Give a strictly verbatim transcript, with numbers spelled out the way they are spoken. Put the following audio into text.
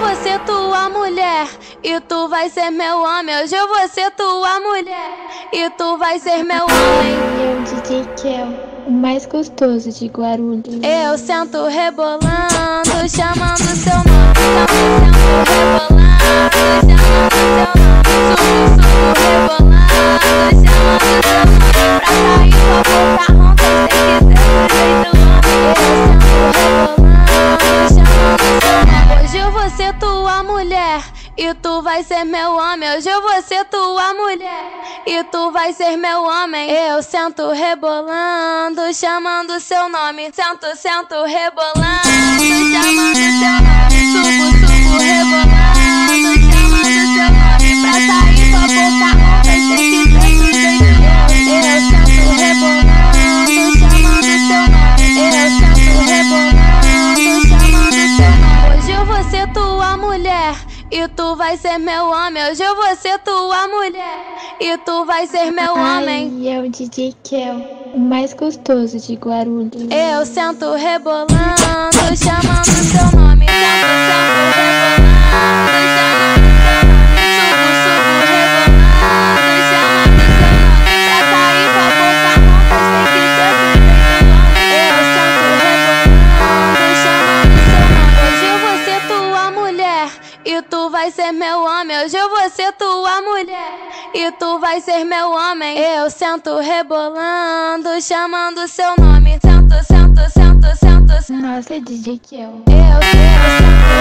vou ser tua mulher e tu vai ser meu homem. Hoje eu vou ser tua mulher e tu vai ser meu homem. Eu, D J Kel, o mais gostoso de Guarulhos. Eu sento rebolando, chamando seu nome. Também sento rebolando, chamando seu nome. Subo, subo, rebolando, chamando seu nome. Pra sair com a boca ronca, tem que ser do jeito homem. Eu sento rebolando, chamando seu nome. Hoje eu vou ser tua mulher e tu vai ser meu homem. Hoje eu vou ser tua mulher e tu vai ser meu homem. Eu sento rebolando, chamando seu nome. Sento, sento rebolando, chamando seu nome. Subo, subo, rebolando, chamando seu nome. Pra sair com a boca ronca, tem que ser do jeito homem. Eu sento rebolando, chamando seu nome. Eu sento rebolando, chamando seu nome. Hoje eu vou ser tua mulher e tu vai ser meu homem. Hoje eu vou ser tua mulher e tu vai ser meu homem. Ai, eu, D J Kel, o mais gostoso de Guarulhos. Eu sento rebolando, chamando seu nome. Sento, sento rebolando, chamando seu nome. Subo, subo, rebolando, chamando seu nome. Pra sair com a boca ronca, tem que ser do jeito homem. Eu sento rebolando, chamando seu nome. Hoje eu vou ser tua mulher e tu vai ser meu homem. Hoje eu vou ser tua mulher e tu vai ser meu homem. Eu sento rebolando, chamando seu nome. Sento, sento, sento, sento, sento. Nossa, D J Kel. Eu, eu sento